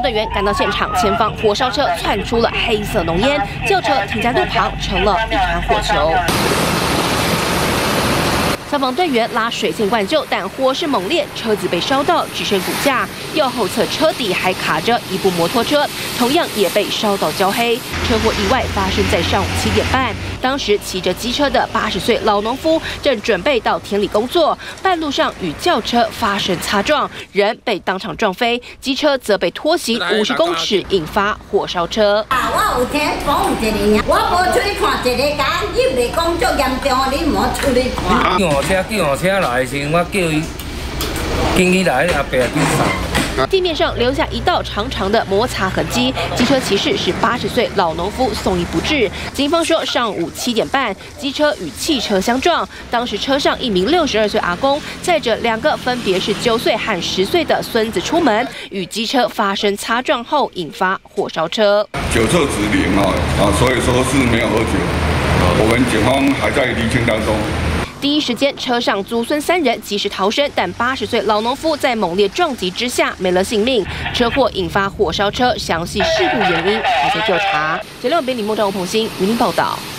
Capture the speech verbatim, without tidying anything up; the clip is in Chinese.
队员赶到现场，前方火烧车窜出了黑色浓烟，轿车停在路旁，成了一团火球。 消防队员拉水线灌救，但火势猛烈，车子被烧到只剩骨架，右后侧车底还卡着一部摩托车，同样也被烧到焦黑。车祸意外发生在上午七点半，当时骑着机车的八十岁老农夫正准备到田里工作，半路上与轿车发生擦撞，人被当场撞飞，机车则被拖行五十公尺，引发火烧车。 啊，我有听讲有一个，我无出去看一个，甲你袂讲足严重，你莫出去看。 车救护车来时，我叫伊紧起来，后壁就上。 地面上留下一道长长的摩擦痕迹，机车骑士是八十岁老农夫，送医不治。警方说，上午七点半，机车与汽车相撞，当时车上一名六十二岁阿公载着两个分别是九岁和十岁的孙子出门，与机车发生擦撞后引发火烧车。 酒测值零啊啊，所以说是没有喝酒。我们警方还在厘清当中。 第一时间，车上祖孙三人及时逃生，但八十岁老农夫在猛烈撞击之下没了性命。车祸引发火烧车，详细事故原因还在调查。九六北李梦张吴鹏兴，为您报道。